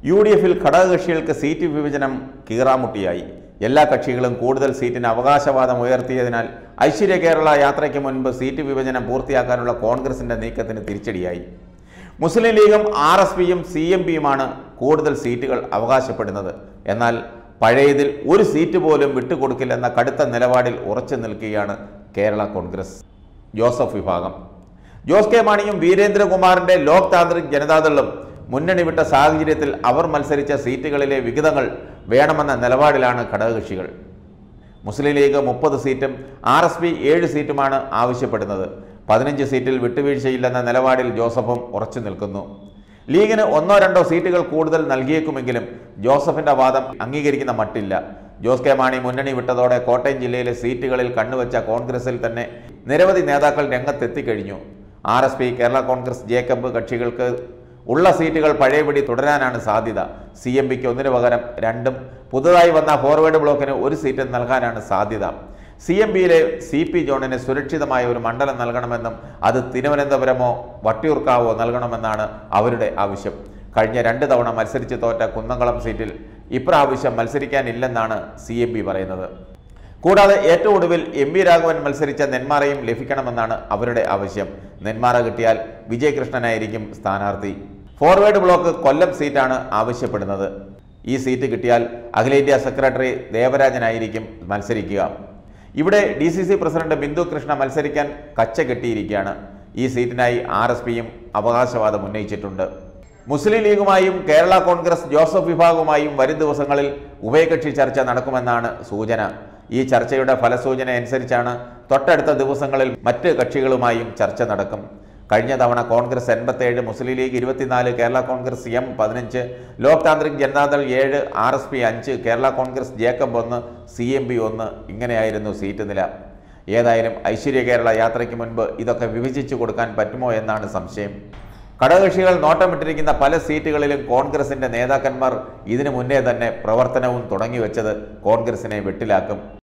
UDF-ൽ ഘടകകക്ഷികൾക്ക് seat വിഭജനം കീറാമുട്ടിയായി. എല്ലാ കക്ഷികളും കൂടുതൽ സീറ്റിന് അവകാശവാദം ഉയർത്തിയതിനാൽ ഐശ്വര്യ കേരള യാത്രയ്ക്ക് മുൻപ് സീറ്റ് വിഭജനം പൂർത്തിയാക്കാനുള്ള കോൺഗ്രസിന്റെ നീക്കത്തിന് തിരിച്ചടിയായി. മുസ്ലിം ലീഗും RSPയും CMPയുമാണ് കൂടുതൽ സീറ്റുകൾ അവകാശപ്പെടുന്നത്. എന്നാൽ പഴയതിൽ ഒരു സീറ്റ് പോലും വിട്ടുകൊടുക്കില്ലെന്ന കടുത്ത നിലപാടിൽ ഉറച്ചു നിൽക്കുകയാണ് കേരള കോൺഗ്രസ് ജോസഫ് വിഭാഗം. ജോസ് കെ മാണിയും വീരേന്ദ്രകുമാറിന്റെ ലോക് താന്ത്രിക് ജനതാദളും മുന്നണി വിട്ട സാഹചര്യത്തിൽ അവർ മത്സരിച്ച സീറ്റുകളിലെ വിഹിതങ്ങൾ വേണമെന്ന നിലപാടിലാണ് ഘടകകക്ഷികൾ. മുസ്ലിം ലീഗ് 30 സീറ്റും RSP 7 സീറ്റുമാണ് ആവശ്യപ്പെടുന്നത്. 15 സീറ്റിൽ വിട്ടുവീഴ്ചയില്ലെന്ന നിലപാടിൽ ജോസഫും ഉറച്ചു നിൽക്കുന്നു. ലീഗിന് 1-2 സീറ്റുകൾ കൂടുതൽ നൽകിയേക്കുമെങ്കിലും ജോസഫിന്റെ വാദം അംഗീകരിക്കുന്ന മട്ടില്ല. ജോസ് കെ മാണി മുന്നണി വിട്ടതോടെ കോട്ടയം ജില്ലയിലെ സീറ്റുകളിൽ കണ്ണുവച്ച കോൺഗ്രസിൽ തന്നെ നിരവധി നേതാക്കൾ രംഗത്തെത്തിക്കഴിഞ്ഞു. RSP, കേരള കോൺഗ്രസ് ജേക്കബ് കക്ഷികൾക്ക് ഉള്ള സീറ്റുകൾ പഴയപടി തുടരാനാണ് സാധ്യത. CMPക്ക് 1 പകരം 2ഉം പുതുതായി വന്ന ഫോർവേഡ് ബ്ലോക്കിന് 1 സീറ്റും നൽകാനാണ് സാധ്യത. CMPയിലെ CP ജോണിന് സുരക്ഷിതമായ ഒരു മണ്ഡലം നൽകണമെന്നും അത് തിരുവനന്തപുരമോ വട്ടിയൂർക്കാവോ നൽകണമെന്നാണ് അവരുടെ ആവശ്യം. കഴിഞ്ഞ 2 തവണ മത്സരിച്ച് തോറ്റ കുന്നംകുളം സീറ്റിൽ ഇപ്രാവശ്യം മത്സരിക്കാനില്ലെന്നാണ് CMP പറയുന്നത്. കൂടാതെ ഏറ്റവും ഒടുവിൽ MP രാഘവൻ മത്സരിച്ച നെന്മാറയും ലഭിക്കണമെന്നാണ് അവരുടെ ആവശ്യം. നെന്മാറ കിട്ടിയാൽ വിജയകൃഷ്ണനായിരിക്കും സ്ഥാനാർത്ഥി. ഫോർവേഡ് ബ്ലോക്ക് കൊല്ലം സീറ്റാണ് ആവശ്യപ്പെടുന്നത്. ഈ സീറ്റ് കിട്ടിയാൽ അഖിലേന്ത്യാ സെക്രട്ടറി ദേവരാജനായിരിക്കും മത്സരിക്കുക. ഇവിടെ DCC പ്രസിഡന്റ് ബിന്ദു കൃഷ്ണ മത്സരിക്കാൻ കച്ച കെട്ടിയിരിക്കുകയാണ്. ഈ സീറ്റിനായി RSPയും അവകാശവാദം ഉന്നയിച്ചിട്ടുണ്ട്. മുസ്ലിം ലീഗുമായും കേരള കോൺഗ്രസ് ജോസഫ് വിഭാഗവുമായും വരും ദിവസങ്ങളിൽ ഉഭയകക്ഷി ചർച്ച നടക്കുമെന്നാണ് സൂചന. ഈ ചർച്ചയുടെ ഫലസൂചന അനുസരിച്ചാണ് തൊട്ടടുത്ത ദിവസങ്ങളിൽ മറ്റ് കക്ഷികളുമായും ചർച്ച നടക്കും. കഴിഞ്ഞ തവണ Congress 87, Muslim League 24, Kerala Congress M 15, Loktantrik Janata Dal 7, RSP 5, Kerala Congress Jacob 1, CMP 1 ഇങ്ങനെയായിരുന്നു സീറ്റ് നില. ഏതായാലും ഐശ്വര്യ കേരള യാത്രയ്ക്ക് മുൻപ് ഇതൊക്കെ വിഭജിച്ചു കൊടുക്കാൻ പറ്റുമോ എന്നാണ് സംശയം. ഘടകകക്ഷികൾ നോട്ടമിട്ടിരിക്കുന്ന പല സീറ്റുകളിലും കോൺഗ്രസിന്റെ നേതാക്കന്മാർ ഇതിനു മുന്നേ തന്നെ പ്രവർത്തനവും തുടങ്ങിവെച്ചത് കോൺഗ്രസിനെ വെട്ടിലാക്കും.